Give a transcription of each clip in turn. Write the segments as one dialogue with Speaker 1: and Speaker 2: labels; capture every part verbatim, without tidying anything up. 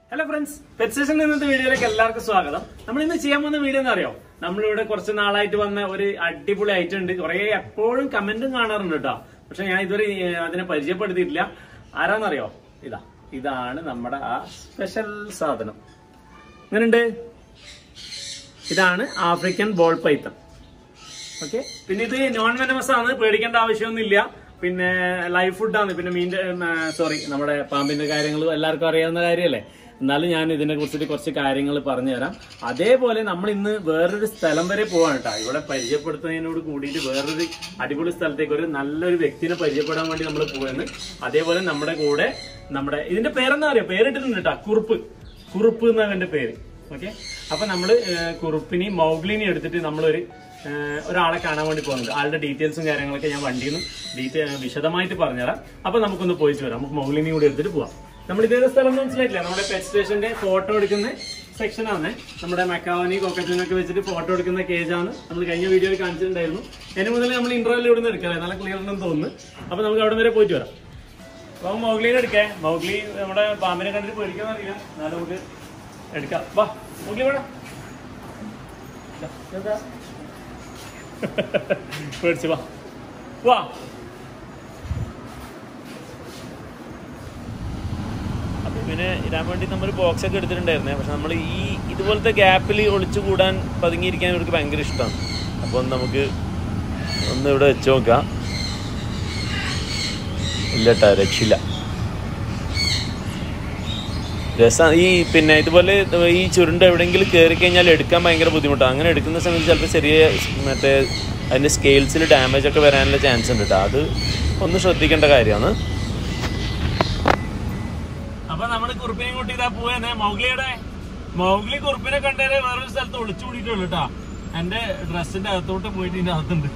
Speaker 1: Hello friends, Pet Station in the video like Larka Swagam. I'm in the Chiamon video. Namluda Corsana to one very adipul item, or a poor commenting on our nota. But I very other Pajapa Didla Aranario. Ida Ida Namada special Southern. Then day Idana African ball python. Okay, Pinity non venomous on the predicant Avishon Ilia. Pin live food down the Pinamine, sorry, number pump in the Karangal, Larka and the Ariele. Nalan is in a good city Corsic Iringal Parnera. Are they bowling number in the word Salamere Poanta? You would have Pajapurtan would go to where the Adipus Salteco, Nala Victina Pajapura number Poen. Are they bowling number code? Number in the parent, parent in the Kurpu Kurupuna and the parent. Okay, up a number Kurupini, Mowgli, edited number. ഒരാളെ കാണാൻ വേണ്ടി പോകുന്നത് ആളുടെ ഡീറ്റെയിൽസും കാര്യങ്ങളൊക്കെ ഞാൻ വണ്ടിയിൽ നിന്ന് ഡീറ്റെയിൽ വിശദമായിട്ട് പറഞ്ഞുതരാം. അപ്പോൾ നമുക്കൊന്ന് പോയിട്ട് വരാം. നമുക്ക് മൗഗ്ലിനെ കൂടി എടുത്തിട്ട് പോവാം. നമ്മൾ ഇതേ സ്ഥലം മനസ്സിലായിട്ടില്ല. നമ്മുടെ പെറ്റ് സ്റ്റേഷന്റെ ഫോട്ടോ എടുക്കുന്ന സെക്ഷൻ ആണ്. നമ്മുടെ മക്കാവനി കോക്കറ്റിനൊക്കെ വെച്ചിട്ട് ഫോട്ടോ എടുക്കുന്ന കേജ് ആണ്. നമ്മൾ കഴിഞ്ഞ വീഡിയോയിൽ കാണിച്ചിട്ടുണ്ടായിരുന്നു. ഇനി മുതൽ നമ്മൾ ഇന്റർവ്യൂവിൽ ഇവിടെ നിന്ന് എടുക്കാം. നല്ല ക്ലിയർ ഉണ്ടെന്ന് തോന്നുന്നു. അപ്പോൾ നമുക്ക് അവിടെ വരെ പോയിട്ട് വരാം. അപ്പോൾ മൗഗ്ലിനെ എടുക്കാം. മൗഗ്ലി നമ്മുടെ പാമ്പിനെ കണ്ടിട്ട് പേടിക്കാൻ അറിയില്ല. എന്നാലും നമുക്ക് എടുക്കാം. വാ മൗഗ്ലി വേണം. പേടിച്ചു വാ വാ. അപ്പൊ പിന്നെ ഇടാൻ വേണ്ടി നമ്മൾ ബോക്സ് ഒക്കെ എടുത്തിട്ടുണ്ടായിരുന്നേ. പക്ഷെ നമ്മൾ ഈ ഇതുപോലത്തെ ഗ്യാപ്പിൽ ഒളിച്ചു കൂടാൻ പതുങ്ങിയിരിക്കാൻ ഇവർക്ക് ഭയങ്കര ഇഷ്ടമാണ്. അപ്പോൾ നമുക്ക് ഒന്ന് ഇവിടെ വെച്ച് നോക്കാം. ഇല്ലട്ടാ രക്ഷയില്ല. രസം ഈ പിന്നെ ഇതുപോലെ ഈ ചുരുണ്ട് എവിടെയെങ്കിലും കയറി കഴിഞ്ഞാൽ എടുക്കാൻ ഭയങ്കര ബുദ്ധിമുട്ടാണ്. അങ്ങനെ എടുക്കുന്ന സമയത്ത് ചിലപ്പോൾ ചെറിയ മറ്റേ അതിൻ്റെ സ്കെയിൽസിൽ ഡാമേജ് ഒക്കെ വരാനുള്ള ചാൻസ് ഉണ്ട് കേട്ടോ. അത് ഒന്ന് ശ്രദ്ധിക്കേണ്ട കാര്യമാണ്. അപ്പൊ നമ്മൾ കുറുപ്പിനെ കൂട്ടി ഇതാ പോവേ. മൗഗ്ലിയുടെ മൗഗ്ലി കുറുപ്പിനെ കണ്ടേരെ വേറൊരു സ്ഥലത്ത് ഒളിച്ചു കൂടിയിട്ടുള്ളൂ കേട്ടോ. എന്റെ ഡ്രസ്സിന്റെ അകത്തോട്ട് പോയിട്ട് ഇതിന്റെ അകത്തുണ്ട്.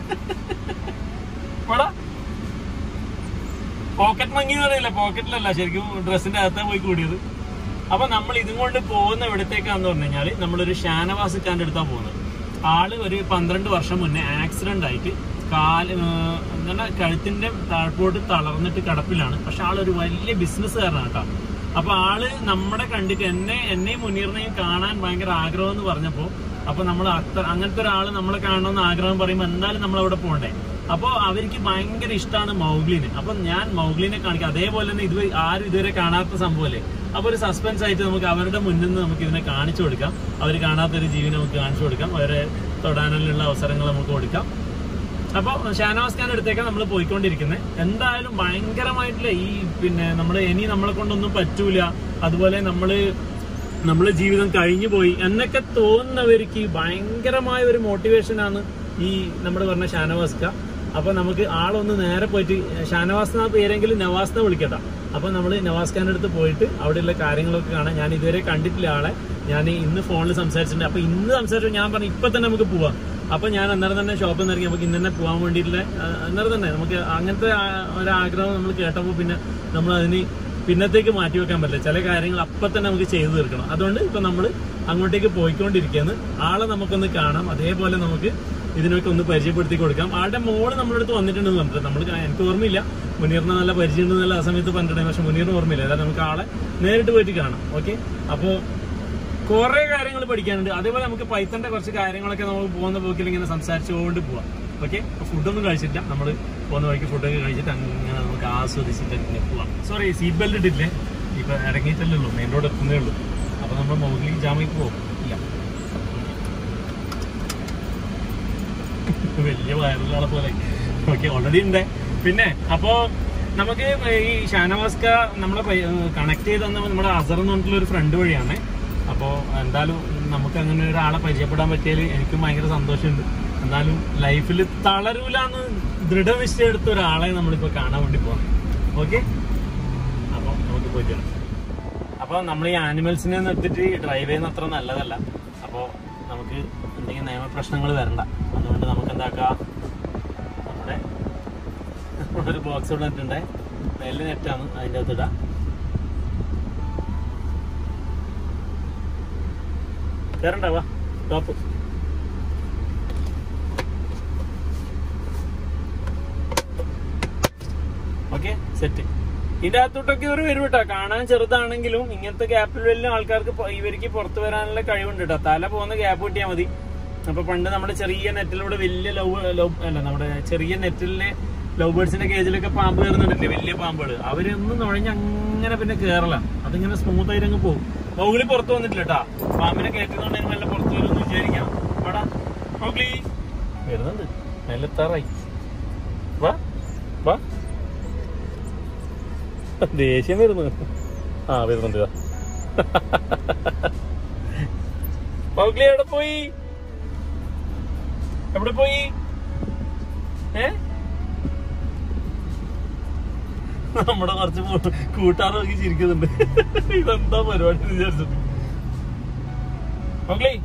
Speaker 1: പോക്കറ്റ് മങ്ങി എന്ന് പറയില്ല, പോക്കറ്റിലല്ല, ശരിക്കും ഡ്രസ്സിന്റെ അകത്താണ് പോയി കൂടിയത്. അപ്പൊ നമ്മൾ ഇതും കൊണ്ട് പോകുന്ന ഇവിടത്തേക്കാന്ന് പറഞ്ഞു കഴിഞ്ഞാല് നമ്മളൊരു ഷാനവാസ് ഖാന്റെ അടുത്താണ് പോകുന്നത്. ആള് ഒരു പന്ത്രണ്ട് വർഷം മുന്നേ ആക്സിഡന്റ് ആയിട്ട് കാല് എന്താണ് കഴുത്തിന്റെ താഴ്പോട്ട് തളർന്നിട്ട് കിടപ്പിലാണ്. പക്ഷെ ആളൊരു വലിയ ബിസിനസ്സുകാരനാണ് കേട്ടോ. അപ്പൊ ആള് നമ്മളെ കണ്ടിട്ട് എന്നെ എന്നെയും മുനീറിനെയും കാണാൻ ഭയങ്കര ആഗ്രഹം എന്ന് പറഞ്ഞപ്പോ അപ്പൊ നമ്മൾ അത്ര അങ്ങനത്തെ ഒരാള് നമ്മളെ കാണണമെന്ന് ആഗ്രഹം പറയുമ്പോൾ എന്തായാലും നമ്മളവിടെ പോകണ്ടേ. അപ്പോൾ അവർക്ക് ഭയങ്കര ഇഷ്ടമാണ് മൗഗ്ലിനെ. അപ്പൊ ഞാൻ മൗഗ്ലിനെ കാണിക്കാം. അതേപോലെ തന്നെ ഇത് ആരും ഇതുവരെ കാണാത്ത സംഭവമല്ലേ. അപ്പൊ ഒരു സസ്പെൻസ് ആയിട്ട് നമുക്ക് അവരുടെ മുന്നിൽ നിന്ന് നമുക്ക് ഇതിനെ കാണിച്ചു കൊടുക്കാം. അവർ കാണാത്തൊരു ജീവിനെ നമുക്ക് കാണിച്ചു കൊടുക്കാം. അവരെ തൊടാനുള്ള അവസരങ്ങൾ നമുക്ക് കൊടുക്കാം. അപ്പോൾ ഷാനവാസ് ഖാന്റെ അടുത്തേക്കാണ് നമ്മൾ പോയിക്കൊണ്ടിരിക്കുന്നത്. എന്തായാലും ഭയങ്കരമായിട്ടുള്ള ഈ പിന്നെ നമ്മൾ ഇനി നമ്മളെ കൊണ്ടൊന്നും പറ്റൂല, അതുപോലെ നമ്മള് നമ്മളെ ജീവിതം കഴിഞ്ഞു പോയി എന്നൊക്കെ തോന്നുന്നവർക്ക് ഭയങ്കരമായ ഒരു മോട്ടിവേഷനാണ് ഈ നമ്മൾ പറഞ്ഞ ഷാനവാസ് ഖാൻ. അപ്പൊ നമുക്ക് ആളൊന്ന് നേരെ പോയിട്ട് ഷാനവാസ് എന്ന പേരെങ്കിലും നവാസിനെ വിളിക്കട്ടെ. അപ്പൊ നമ്മൾ നവാസ് ഖാന്റെ അടുത്ത് പോയിട്ട് അവിടെയുള്ള കാര്യങ്ങളൊക്കെ കാണാം. ഞാൻ ഇതുവരെ കണ്ടിട്ടില്ല ആളെ. ഞാൻ ഇന്ന് ഫോണിൽ സംസാരിച്ചിട്ടുണ്ട്. അപ്പൊ ഇന്ന് സംസാരിച്ചു ഞാൻ പറഞ്ഞു ഇപ്പൊ തന്നെ നമുക്ക് പോവാം. അപ്പൊ ഞാൻ അന്നേരം തന്നെ ഷോപ്പിൽ നിന്ന് ഇറങ്ങി നമുക്ക് ഇന്ന് തന്നെ പോകാൻ വേണ്ടിയിട്ടുള്ള അന്നേരം തന്നെ നമുക്ക് അങ്ങനത്തെ ഒരാഗ്രഹം നമ്മൾ കേട്ടപ്പോൾ പിന്നെ നമ്മൾ അതിന് പിന്നത്തേക്ക് മാറ്റി വെക്കാൻ പറ്റില്ല. ചില കാര്യങ്ങൾ അപ്പം തന്നെ നമുക്ക് ചെയ്തു തീർക്കണം. അതുകൊണ്ട് ഇപ്പൊ നമ്മൾ അങ്ങോട്ടേക്ക് പോയിക്കൊണ്ടിരിക്കുകയാണ്. ആളെ നമുക്കൊന്ന് കാണാം. അതേപോലെ നമുക്ക് ഇതിനൊക്കെ ഒന്ന് പരിചയപ്പെടുത്തി കൊടുക്കാം. ആളുടെ മോള് നമ്മുടെ അടുത്ത് വന്നിട്ടുണ്ടെന്ന് പറഞ്ഞിട്ട് നമ്മൾ എനിക്ക് ഓർമ്മയില്ല. മുനീറിനെ നല്ല പരിചയം ഉണ്ടെന്നല്ല ആ സമയത്ത് പറഞ്ഞിട്ടുണ്ടെങ്കിൽ, പക്ഷെ മുനീറിന് ഓർമ്മയില്ല. അതായത് നമുക്ക് ആളെ നേരിട്ട് പോയിട്ട് കാണാം. ഓക്കെ, അപ്പോൾ കുറെ കാര്യങ്ങൾ പഠിക്കാനുണ്ട്. അതേപോലെ നമുക്ക് പൈത്തന്റെ കുറച്ച് കാര്യങ്ങളൊക്കെ നമുക്ക് പോകുന്ന പോക്കിൽ ഇങ്ങനെ സംസാരിച്ചുകൊണ്ട് പോവാം. ഓക്കെ, ഫുഡൊന്നും കഴിച്ചിട്ടില്ല. നമ്മൾ പോകുന്ന വഴിക്ക് ഫുഡൊക്കെ കഴിച്ചിട്ട് അങ്ങനെ നമുക്ക് ആസ്വദിച്ചിട്ട് ഇങ്ങനെ പോവാം. സോറി, സീറ്റ് ബെൽറ്റ് ഇട്ടില്ലേ, ഇപ്പൊ ഇറങ്ങിയിട്ടല്ലേ ഉള്ളൂ, മെയിൻ റോഡ് എത്തുന്നേ ഉള്ളൂ. അപ്പൊ നമ്മൾ മൗഗ്ലി ജാമിക്ക് പോകും. ഇല്ല, വലിയ വയറുള്ള പോലെ. ഓക്കെ, ഓൾറെഡി ഉണ്ട്. പിന്നെ അപ്പോ നമുക്ക് ഈ ഷാനവാസ് ഖാൻ നമ്മളെ കണക്ട് ചെയ്ത് തന്ന നമ്മുടെ അസർ എന്ന് പറഞ്ഞിട്ടുള്ള ഒരു ഫ്രണ്ട് വഴിയാണ്. അപ്പോൾ എന്തായാലും നമുക്ക് അങ്ങനെ ഒരാളെ പരിചയപ്പെടാൻ പറ്റിയാൽ എനിക്കും ഭയങ്കര സന്തോഷമുണ്ട്. എന്നാലും ലൈഫിൽ തളരൂലെന്ന് ദൃഢനിശ്ചയം എടുത്ത ഒരാളെ നമ്മളിപ്പോൾ കാണാൻ വേണ്ടി പോകാം. ഓക്കെ, അപ്പോൾ നമുക്ക് പോയിട്ട് വരാം. അപ്പോൾ നമ്മൾ ഈ ആനിമൽസിനെ നിർത്തിയിട്ട് ഡ്രൈവ് ചെയ്യുന്ന അത്ര നല്ലതല്ല. അപ്പോൾ നമുക്ക് എന്തെങ്കിലും നിയമപ്രശ്നങ്ങൾ വരണ്ട. അതുകൊണ്ട് നമുക്ക് എന്താക്കാം, നമ്മുടെ ഒരു ബോക്സ് ഇവിടെ ഇട്ടിട്ടുണ്ടേ, മേലിൽ നെറ്റാണ്, അതിൻ്റെ അകത്ത് ഇടാം. കയറണ്ടാവാ ടോപ്പ്. Okay, set. ഇതിന്റെ അകത്തോട്ടൊക്കെ ഇവർ വരും കേട്ടോ. കാണാൻ ചെറുതാണെങ്കിലും ഇങ്ങനത്തെ ഗ്യാപ്പിൽ വലിയ ആൾക്കാർക്ക് ഇവർക്ക് പുറത്തു വരാനുള്ള കഴിവുണ്ട് കേട്ടോ. തല പോകുന്ന ഗ്യാപ്പ് കിട്ടിയാൽ മതി. അപ്പൊ പണ്ട് നമ്മുടെ ചെറിയ നെറ്റിലൂടെ വലിയ ലവ് ലവ് അല്ല നമ്മുടെ ചെറിയ നെറ്റിലെ ലവ് ബേർഡ്സിന്റെ കേജിലൊക്കെ പാമ്പ് കയറുന്നുണ്ടല്ലേ, വലിയ പാമ്പുകൾ. അവരൊന്നും നുഴഞ്ഞ് അങ്ങനെ പിന്നെ കേറല, അതിങ്ങനെ സ്മൂത്ത് ആയിട്ട് അങ്ങ് പോകും. മൗഗ്ലി പുറത്ത് വന്നിട്ടില്ല കേട്ടാ. പാമ്പിനെ കയറ്റുന്നോണ്ട് നല്ല പുറത്ത് വരുമെന്ന് വിചാരിക്കാം. വാടാ മൗഗ്ലി, വരുന്നുണ്ട്, മെല്ലെത്താറായി. വാ വാ, ദേഷ്യം വരുന്നു. ആ വരുന്നുണ്ട്. മൗഗ്ലി എവിടെ പോയി, എവിടെ പോയി? ഏ നമ്മുടെ കുറച്ച് കൂട്ടാറ് നോക്കി ചിരിക്കുന്നുണ്ട്. ഇതെന്താ പരിപാടി വിചാരിച്ചിട്ട്. മൗഗ്ലി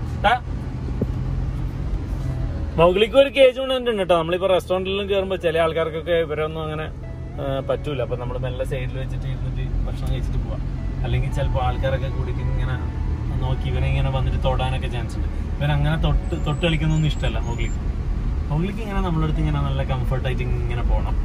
Speaker 1: മൗഗ്ലിക്ക് ഒരു കേജ് കൊണ്ടുവന്നിട്ടുണ്ട് കേട്ടോ. നമ്മളിപ്പോ റെസ്റ്റോറന്റിലും കയറുമ്പോ ചില ആൾക്കാർക്കൊക്കെ ഇവരൊന്നും അങ്ങനെ പറ്റൂല. അപ്പൊ നമ്മള് മെല്ലെ സൈഡിൽ വെച്ചിട്ട് ഇരുന്നിട്ട് ഭക്ഷണം കഴിച്ചിട്ട് പോവാം. അല്ലെങ്കിൽ ചിലപ്പോൾ ആൾക്കാരൊക്കെ കൂടിയിട്ട് ഇങ്ങനെ നോക്കി ഇവനെ ഇങ്ങനെ വന്നിട്ട് തൊടാനൊക്കെ ചാൻസ് ഉണ്ട്. ഇവരങ്ങനെ തൊട്ട് തൊട്ട് കളിക്കുന്നൊന്നും ഇഷ്ടമല്ല മൗഗ്ലിക്ക്. മൗഗ്ലിക്ക് ഇങ്ങനെ നമ്മളടുത്ത് ഇങ്ങനെ നല്ല കംഫർട്ടായിട്ട് ഇങ്ങനെ പോകണം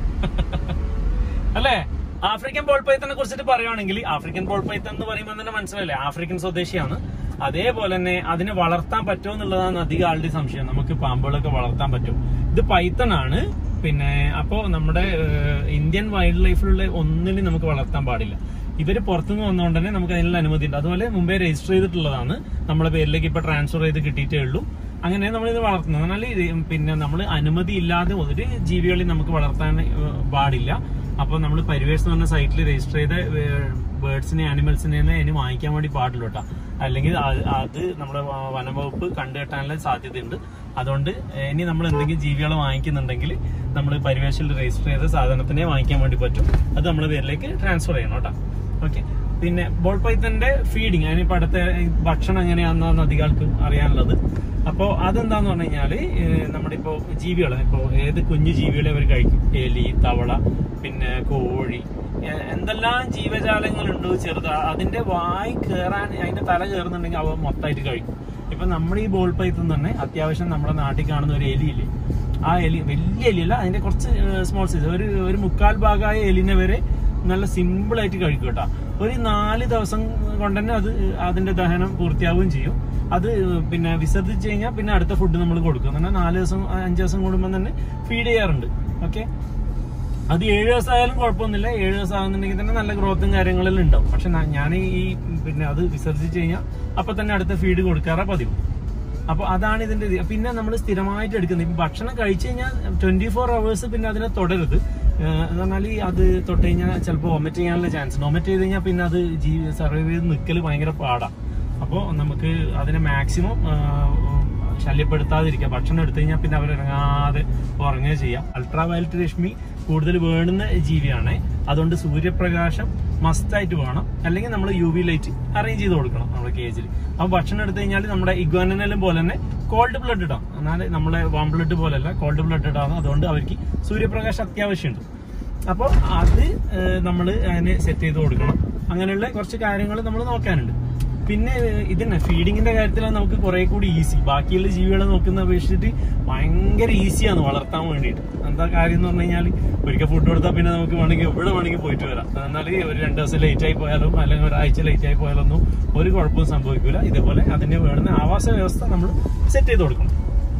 Speaker 1: അല്ലേ. ആഫ്രിക്കൻ ബോൾ പൈത്തനെ കുറിച്ചിട്ട് പറയുവാണെങ്കിൽ, ആഫ്രിക്കൻ ബോൾ പൈത്തൻ എന്ന് പറയുമ്പോൾ തന്നെ മനസ്സിലല്ലേ ആഫ്രിക്കൻ സ്വദേശിയാണ്. അതേപോലെ തന്നെ അതിനെ വളർത്താൻ പറ്റുമോ എന്നുള്ളതാണ് അധികം ആളുടെ സംശയം. നമുക്ക് പാമ്പുകളൊക്കെ വളർത്താൻ പറ്റും. ഇത് പൈത്തൺ ആണ്. പിന്നെ അപ്പോ നമ്മുടെ ഇന്ത്യൻ വൈൽഡ് ലൈഫിലുള്ള ഒന്നിനും നമുക്ക് വളർത്താൻ പാടില്ല. ഇവര് പുറത്തുനിന്ന് വന്നുകൊണ്ട് തന്നെ നമുക്ക് അതിനുള്ള അനുമതി ഉണ്ട്. അതുപോലെ മുമ്പേ രജിസ്റ്റർ ചെയ്തിട്ടുള്ളതാണ്. നമ്മളെ പേരിലേക്ക് ഇപ്പൊ ട്രാൻസ്ഫർ ചെയ്ത് കിട്ടിയിട്ടേ ഉള്ളൂ. അങ്ങനെ നമ്മളിത് വളർത്തുന്നത്. എന്നാൽ പിന്നെ നമ്മൾ അനുമതി ഇല്ലാതെ ഒരു ജീവികളെ നമുക്ക് വളർത്താൻ പാടില്ല. അപ്പൊ നമ്മൾ പരിവേഷ് എന്ന് പറഞ്ഞ സൈറ്റിൽ രജിസ്റ്റർ ചെയ്ത ബേർഡ്സിനെ ആനിമൽസിനെ ഇനി വാങ്ങിക്കാൻ വേണ്ടി പാടില്ല കേട്ടോ. അല്ലെങ്കിൽ അത് നമ്മുടെ വനംവകുപ്പ് കണ്ടുകെട്ടാനുള്ള സാധ്യതയുണ്ട്. അതുകൊണ്ട് ഇനി നമ്മൾ എന്തെങ്കിലും ജീവികളെ വാങ്ങിക്കുന്നുണ്ടെങ്കിൽ നമ്മൾ പരിവേഷിൽ രജിസ്റ്റർ ചെയ്ത സാധനത്തിനെ വാങ്ങിക്കാൻ വേണ്ടി പറ്റും. അത് നമ്മുടെ പേരിലേക്ക് ട്രാൻസ്ഫർ ചെയ്യണം കേട്ടോ. ഓക്കെ. പിന്നെ ബോൾ പൈത്തന്റെ ഫീഡിങ്, അതിനിപ്പോ അടുത്ത ഭക്ഷണം എങ്ങനെയാണെന്നാണ് അധികം ആൾക്കും അറിയാനുള്ളത്. അപ്പോൾ അതെന്താന്ന് പറഞ്ഞു കഴിഞ്ഞാല് നമ്മുടെ ഇപ്പോ ജീവികൾ, ഇപ്പോ ഏത് കുഞ്ഞു ജീവികളെ അവർ കഴിക്കും. എലി, തവള, പിന്നെ കോഴി, എന്തെല്ലാം ജീവജാലങ്ങളുണ്ടോ ചെറുതാ, അതിന്റെ വായി കയറാൻ അതിന്റെ തല കയറുന്നുണ്ടെങ്കിൽ അവ മൊത്തമായിട്ട് കഴിക്കും. ഇപ്പൊ നമ്മുടെ ഈ ബോൾ പൈത്തൻ തന്നെ അത്യാവശ്യം നമ്മുടെ നാട്ടിൽ കാണുന്ന ഒരു എലിയില്ലേ, ആ എലി വലിയ എലിയല്ല, അതിന്റെ കുറച്ച് സ്മോൾ സൈസ്, ഒരു ഒരു മുക്കാൽ ഭാഗമായ എലിനെ വരെ നല്ല സിമ്പിൾ ആയിട്ട് കഴിക്കും കേട്ടോ. ഒരു നാല് ദിവസം കൊണ്ട് തന്നെ അത് അതിന്റെ ദഹനം പൂർത്തിയാവുകയും ചെയ്യും. അത് പിന്നെ വിസർജിച്ച് കഴിഞ്ഞാൽ പിന്നെ അടുത്ത ഫുഡ് നമ്മൾ കൊടുക്കും. എന്നാൽ നാല് ദിവസം അഞ്ച് ദിവസം കൂടുമ്പോൾ തന്നെ ഫീഡ് ചെയ്യാറുണ്ട്. ഓക്കെ. അത് ഏഴ് ദിവസം ആയാലും കുഴപ്പമൊന്നുമില്ല. ഏഴ് ദിവസം ആകുന്നുണ്ടെങ്കിൽ തന്നെ നല്ല ഗ്രോത്തും കാര്യങ്ങളെല്ലാം ഉണ്ടാവും. പക്ഷെ ഞാൻ ഈ പിന്നെ അത് വിസർജിച്ച് കഴിഞ്ഞാൽ അപ്പൊ തന്നെ അടുത്ത ഫീഡ് കൊടുക്കാറാ പതിവ്. അപ്പൊ അതാണ് ഇതിന്റെ. പിന്നെ നമ്മൾ സ്ഥിരമായിട്ട് എടുക്കുന്നത് ഇപ്പൊ ഭക്ഷണം കഴിച്ചു കഴിഞ്ഞാൽ ട്വന്റി ഫോർ അവേഴ്സ് പിന്നെ അതിനെ തൊടരുത്. എന്ന് പറഞ്ഞാൽ അത് തൊട്ട് കഴിഞ്ഞാൽ ചിലപ്പോൾ വൊമിറ്റ് ചെയ്യാനുള്ള ചാൻസ് ഉണ്ട്. വൊമിറ്റ് ചെയ്ത് കഴിഞ്ഞാൽ പിന്നെ അത് ജീവി സർവൈവ് ചെയ്ത് നിൽക്കൽ ഭയങ്കര പാടാണ്. അപ്പോൾ നമുക്ക് അതിനെ മാക്സിമം ശല്യപ്പെടുത്താതിരിക്കുക. ഭക്ഷണം എടുത്തു കഴിഞ്ഞാൽ പിന്നെ അവരിറങ്ങാതെ ഉറങ്ങുക ചെയ്യാം. അൾട്രാ വയലറ്റ് രശ്മി കൂടുതൽ വേണ്ടുന്ന ജീവിയാണ്. അതുകൊണ്ട് സൂര്യപ്രകാശം മസ്റ്റായിട്ട് വേണം. അല്ലെങ്കിൽ നമ്മൾ യു വി ലൈറ്റ് അറേഞ്ച് ചെയ്ത് കൊടുക്കണം നമ്മുടെ കേജിൽ. അപ്പോൾ ഭക്ഷണം എടുത്തു കഴിഞ്ഞാൽ നമ്മുടെ ഇഗ്വാനെല്ലാം പോലെ തന്നെ കോൾഡ് ബ്ലഡ് ഇടാം. എന്നാൽ നമ്മളെ വാം ബ്ലഡ് പോലെയല്ല, കോൾഡ് ബ്ലഡ് ഇടാം. അതുകൊണ്ട് അവർക്ക് സൂര്യപ്രകാശം അത്യാവശ്യമുണ്ട്. അപ്പോൾ അത് നമ്മൾ അതിന് സെറ്റ് ചെയ്ത് കൊടുക്കണം. അങ്ങനെയുള്ള കുറച്ച് കാര്യങ്ങൾ നമ്മൾ നോക്കാനുണ്ട്. പിന്നെ ഇതന്നെ ഫീഡിങ്ങിന്റെ കാര്യത്തിലാണ് നമുക്ക് കുറെ കൂടി ഈസി. ബാക്കിയുള്ള ജീവികളെ നോക്കുന്ന അപേക്ഷിച്ചിട്ട് ഭയങ്കര ഈസിയാണ് വളർത്താൻ വേണ്ടിയിട്ട്. എന്താ കാര്യം എന്ന് പറഞ്ഞു കഴിഞ്ഞാൽ ഒരിക്കൽ ഫുഡ് കൊടുത്താൽ പിന്നെ നമുക്ക് വേണമെങ്കിൽ എവിടെ വേണമെങ്കിൽ പോയിട്ട് വരാം. എന്നാൽ ഒരു രണ്ട് ദിവസം ലേറ്റ് ആയി പോയാലും അല്ലെങ്കിൽ ഒരാഴ്ച ലേറ്റ് ആയി പോയാലൊന്നും ഒരു കുഴപ്പവും സംഭവിക്കില്ല. ഇതേപോലെ അതിന് വേണ്ടുന്ന ആവാസ വ്യവസ്ഥ നമ്മൾ സെറ്റ് ചെയ്ത് കൊടുക്കണം.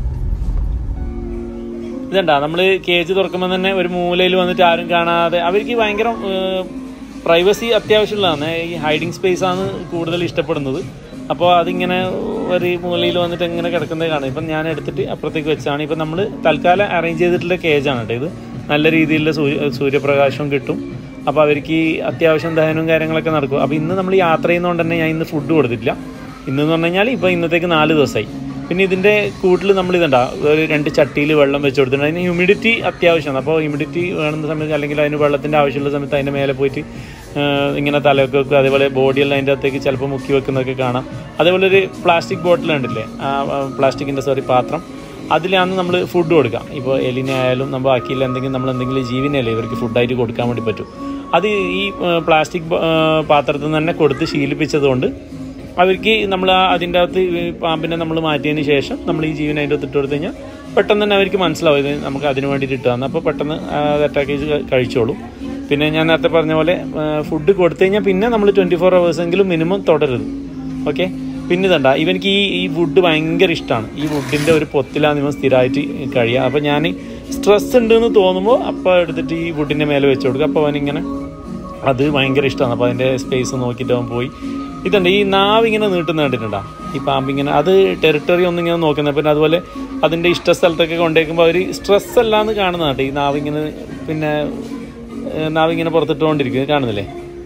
Speaker 1: ഇതണ്ടാ നമ്മള് കേജ് തുറക്കുമ്പോൾ തന്നെ ഒരു മൂലയിൽ വന്നിട്ട് ആരും കാണാതെ, അവർക്ക് ഭയങ്കര പ്രൈവസി അത്യാവശ്യമുള്ളതാണ്. ഈ ഹൈഡിങ് സ്പേസ് ആണ് കൂടുതൽ ഇഷ്ടപ്പെടുന്നത്. അപ്പോൾ അതിങ്ങനെ ഒരു മൂലയിൽ വന്നിട്ട് എങ്ങനെ കിടക്കുന്നത് കാണാം. ഇപ്പം ഞാൻ എടുത്തിട്ട് അപ്പുറത്തേക്ക് വെച്ചാണ്. ഇപ്പം നമ്മൾ തൽക്കാലം അറേഞ്ച് ചെയ്തിട്ടുള്ള കേജാണ് കേട്ടോ ഇത്. നല്ല രീതിയിലുള്ള സൂര്യ സൂര്യപ്രകാശവും കിട്ടും. അപ്പോൾ അവർക്ക് അത്യാവശ്യം ദഹനവും കാര്യങ്ങളൊക്കെ നടക്കും. അപ്പോൾ ഇന്ന് നമ്മൾ യാത്ര ചെയ്യുന്നതുകൊണ്ട് തന്നെ ഞാൻ ഇന്ന് ഫുഡ് കൊടുത്തിട്ടില്ല. ഇന്നെന്ന് പറഞ്ഞു കഴിഞ്ഞാൽ ഇപ്പോൾ ഇന്നത്തേക്ക് നാല് ദിവസമായി. പിന്നെ ഇതിൻ്റെ കൂട്ടിൽ നമ്മൾ ഇതുണ്ടാ ഒരു രണ്ട് ചട്ടിയിൽ വെള്ളം വെച്ച് കൊടുത്തിട്ടുണ്ട്. അതിന് ഹ്യൂമിഡിറ്റി അത്യാവശ്യമാണ്. അപ്പോൾ ഹ്യൂമിഡിറ്റി വേണമെന്ന സമയത്ത് അല്ലെങ്കിൽ അതിന് വെള്ളത്തിൻ്റെ ആവശ്യമുള്ള സമയത്ത് അതിൻ്റെ മേലെ പോയിട്ട് ഇങ്ങനെ തലയൊക്കെ വെക്കുക. അതേപോലെ ബോഡിയെല്ലാം അതിൻ്റെ അകത്തേക്ക് ചിലപ്പോൾ മുക്കി വെക്കുന്നതൊക്കെ കാണാം. അതേപോലെ ഒരു പ്ലാസ്റ്റിക് ബോട്ടിൽ ഉണ്ടല്ലേ, പ്ലാസ്റ്റിക്കിൻ്റെ സോറി പാത്രം, അതിലാണ് നമ്മൾ ഫുഡ് കൊടുക്കാം. ഇപ്പോൾ എലിനെ ആയാലും നമ്മൾ ബാക്കിയില്ല എന്തെങ്കിലും നമ്മൾ എന്തെങ്കിലും ജീവിനെയല്ലേ ഇവർക്ക് ഫുഡായിട്ട് കൊടുക്കാൻ വേണ്ടി പറ്റും. അത് ഈ പ്ലാസ്റ്റിക് പാത്രത്തിൽ നിന്ന് തന്നെ കൊടുത്ത് ശീലിപ്പിച്ചതുകൊണ്ട് അവർക്ക് നമ്മൾ അതിൻ്റെ അകത്ത് പാമ്പിനെ നമ്മൾ മാറ്റിയതിന് ശേഷം നമ്മൾ ഈ ജീവനെ അതിൻ്റെ അകത്ത് ഇട്ട് കൊടുത്തു കഴിഞ്ഞാൽ പെട്ടെന്ന് തന്നെ അവർക്ക് മനസ്സിലാവും ഇത് നമുക്ക് അതിന് വേണ്ടിയിട്ട് ഇട്ടാന്ന്. അപ്പോൾ പെട്ടെന്ന് അത് അറ്റാക്ക് ചെയ്ത് കഴിച്ചോളും. പിന്നെ ഞാൻ നേരത്തെ പറഞ്ഞ പോലെ ഫുഡ് കൊടുത്തു കഴിഞ്ഞാൽ പിന്നെ നമ്മൾ ട്വൻറ്റി ഫോർ അവേഴ്സെങ്കിലും മിനിമം തുടരുത്. ഓക്കെ. പിന്നെ ഇതണ്ട ഇവനിക്ക് ഈ ഈ വുഡ് ഭയങ്കര ഇഷ്ടമാണ്. ഈ വുഡിൻ്റെ ഒരു പൊത്തിലാണ് ഇവൻ സ്ഥിരമായിട്ട് കഴിയുക. അപ്പോൾ ഞാൻ സ്ട്രെസ് ഉണ്ടെന്ന് തോന്നുമ്പോൾ അപ്പോൾ എടുത്തിട്ട് ഈ വുഡിൻ്റെ മേലെ വെച്ച് കൊടുക്കുക. അപ്പോൾ അവനിങ്ങനെ അത് ഭയങ്കര ഇഷ്ടമാണ്. അപ്പോൾ അതിൻ്റെ സ്പേസ് നോക്കിയിട്ട് അവൻ പോയി. ഇതുണ്ട് ഈ നാവ് ഇങ്ങനെ നീട്ടുന്ന കണ്ടിട്ടുണ്ടോ ഈ പാമ്പിങ്ങനെ, അത് ടെറിട്ടറി ഒന്നും ഇങ്ങനെ നോക്കുന്നത്. പിന്നെ അതുപോലെ അതിൻ്റെ ഇഷ്ട സ്ഥലത്തൊക്കെ കൊണ്ടുവയ്ക്കുമ്പോൾ അവർ സ്ട്രെസ് അല്ലാന്ന് കാണുന്നതാണ് ഈ നാവിങ്ങനെ, പിന്നെ നാവിങ്ങനെ പുറത്തിട്ടുകൊണ്ടിരിക്കുന്നത് കാണുന്നില്ലേ.